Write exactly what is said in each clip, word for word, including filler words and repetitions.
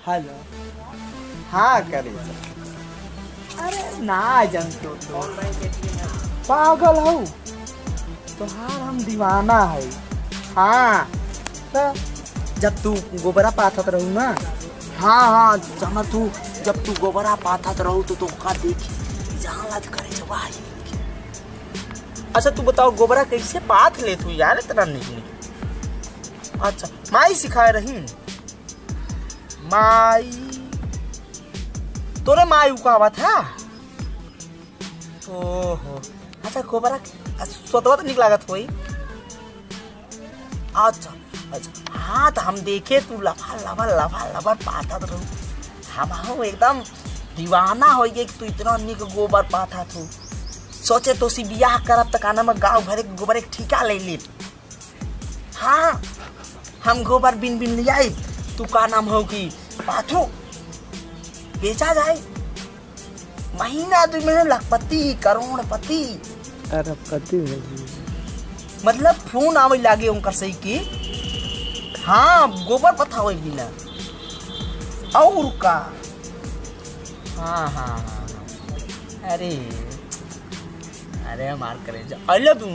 Hello हाँ करे अरे ना जनतो तो पागल हो तो हाँ हम दीवाना है। हाँ तो जब तू गोबरा पाथत रहू ना हाँ हाँ जाना तू जब तू गोबरा पाथत रहू तो तुमका देखी जहाँ लाज करे जब आई। अच्छा तू बताओ गोबरा कैसे पाथ ले तू यार इतना नहीं। अच्छा माई सिखाए रही माई तोरे माई उकावा था। ओहो अच्छा गोबरा स्वतः तो निकला थोड़ी। अच्छा अच्छा हाँ तो हम देखे तू लफा लफा लफा लफा पाथा तो हम हो एकदम दीवाना हो गए कि तू इतना निक गोबर पाथा तू सोचे तो सी बियाह करब तक आना में गाँव भरे गोबर एक ठीका ले ले। हाँ हम गोबर बिन बिन ले आए तू का नाम हो कि पाथो बेचा जाए महीना दो महीने लखपति करोड़पति अरबपति मतलब फोन आवे लागे उनका सही की। हाँ गोबर पथावे बिना और का। हाँ हाँ हाँ अरे अरे मार करे जा अल्लाह तू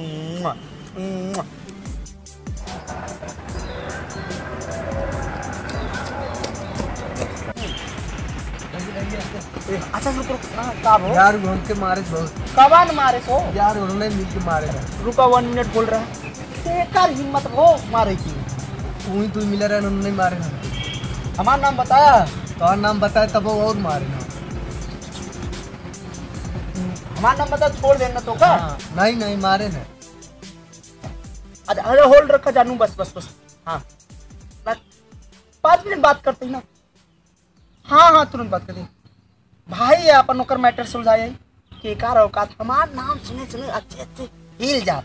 अच्छा रुको कब हो यार घूम के मारे बहुत कबान मारे सो यार उन्होंने मिल के मारे रुका वन मिनट बोल रहा है कर हिम्मत हो मारे की तू ही तू मिला रहे उन्होंने मारे ना। हमारा नाम बताया तो नाम बताया तब वो और मारे ना। हमारा नाम बता छोड़ देना तो का। हाँ, नहीं नहीं मारे ना। अच्छा अरे होल्ड रखा जानू बस बस बस। हाँ पाँच मिनट बात करते हैं ना। हाँ हाँ तुरंत बात करते भाई अपन नौकर मैटर सुलझाए के कार औकात हमार नाम सुने सुने अच्छे अच्छे हिल जा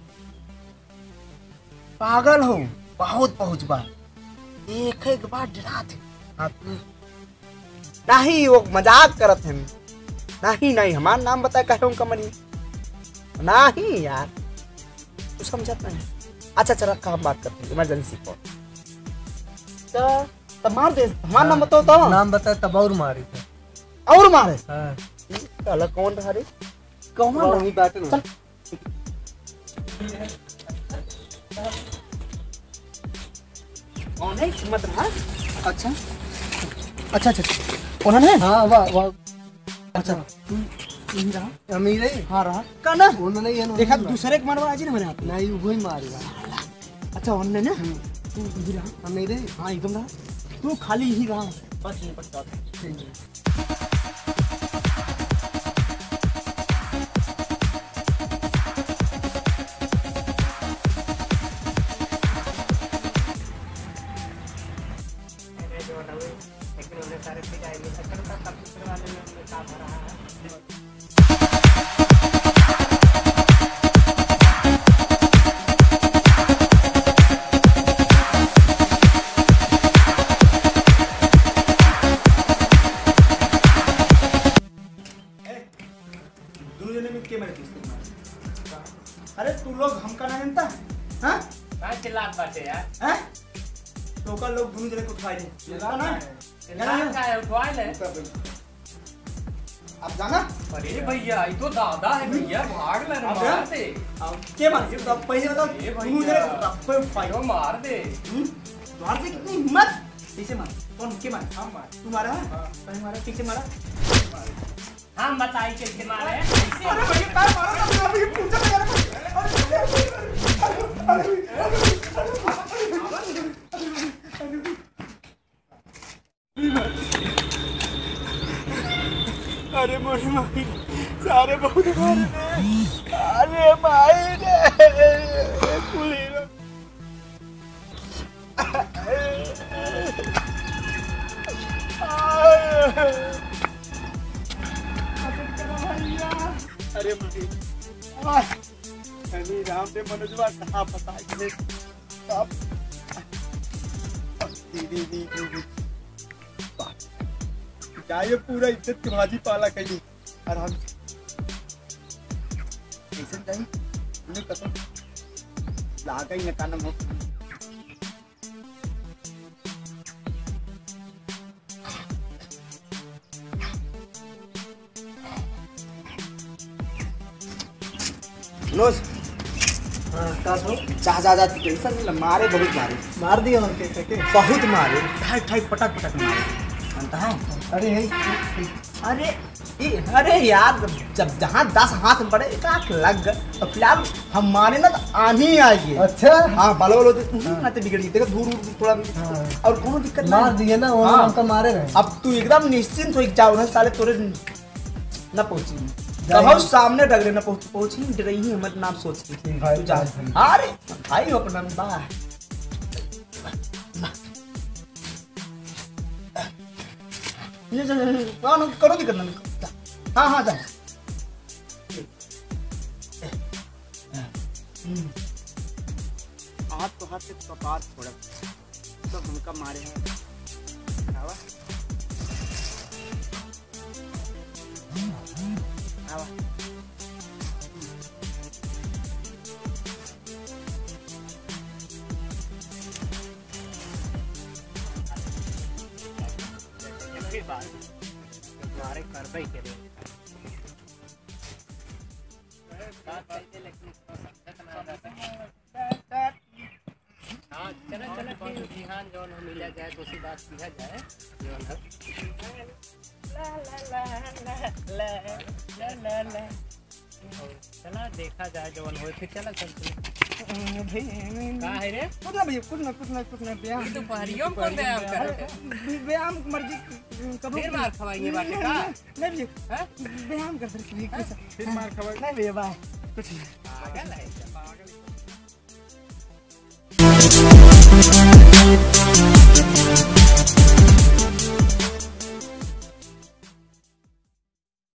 पागल हो बहुत पहुंच बार एक एक बार डरा थे। हाँ नहीं वो मजाक करत हैं नहीं नहीं हमार नाम बताए कहे उनका मनी नहीं यार तू समझत नहीं। अच्छा चल रखा हम बात करते हैं इमरजेंसी कॉल तो तब मार दे हमारा नाम बताओ तो नाम बताया तब और मारे थे और मारे। हाँ चल कौन रहा रे कौन वही बात है ना। कौन है हिम्मत रहा। अच्छा अच्छा अच्छा उन्होंने हाँ वाह वाह अच्छा यही रहा अमीर है। हाँ रहा का ना उन्होंने ये देखा दूसरे के मारवा आज ना मेरे हाथ नहीं वही मारेगा। अच्छा उन्होंने ना तू यही रहा अमीर है। हाँ एकदम रहा तू खाली यही रहा बस नहीं पड़ता। अरे तू लोग हमका ना जानता हाँ काय चिल्लात बाटे यार हैं तो का लोग दोनों जने को उठाए दे चिल्लात ना चिल्लात काय उठवाए ले अब जाना। अरे भैया ये तो दादा है भैया भाग ले अब मार दे अब के मार दे तब पहले बताओ ए दोनों जने को रफे उठाए भाई मार दे तुम्हारे से कितनी हिम्मत पीछे मार कौन के मार हम मार तू मारा है कहीं मारा पीछे मारा हम बताई कैसे मारे अरे भैया काय मारा था अभी पूछा था यार अरे मोरी माई सारे बहुत मारे अरे माई रे कुली अरे माई अरे राम दे मनोजवा कहाँ पता है कब दीदी दीदी जाए पूरा इज्जत की भाजी पाला कहीं आराम कैसे जाए उन्हें कसम लागा ही नकानम हो रोज हाँ का हो जा जा जा टेंशन नहीं, मारे बहुत मारे, मार दिया और के के बहुत मारे, ठाई ठाई पटक पटक मारे, जानता है? अरे है अरे ये अरे यार, जब जहाँ दस हाथ में पड़े एक आंख लग गए तो फिलहाल हम मारे ना तो आनी आएगी। अच्छा हाँ बालो बालो ना तो बिगड़ गई, देखो धूल धूल थोड़ा भी हाँ। और कोनो दिक्कत मार नहीं। दिए ना वो हाँ। हम तो मारे रहे। अब तू एकदम निश्चिंत हो जाओ ना, साले तोरे ना पहुंची जाएगी। बहुत सामने डर रहे ना पहुंच पहुंची डर रही है मत नाम सोच के भाई, तू जा। भाई। अरे भाई हो अपना बा ये जा कौन करो दिक्कत ना। हाँ हाँ जा। हाथ तो हाथ से कपार छोड़ा तो हमका मारे हैं। आवा आवा मारे कर भाई के लिए हाँ चलो चलो ठीक बिहान जो हम मिला जाए तो उसी बात किया जाए जो है ला ला ला ला ला ला ला चला देखा जाए जो हो फिर चला चलते का है रे कुछ ना भैया कुछ ना कुछ ना कुछ ना व्यायाम तो पहरियों को व्यायाम कर व्यायाम मर्जी करो। फिर मार खवाएंगे बाटे का नहीं भैया हैं व्यायाम कर फिर फिर मार खवाएंगे नहीं भैया बाय कुछ पागल है पागल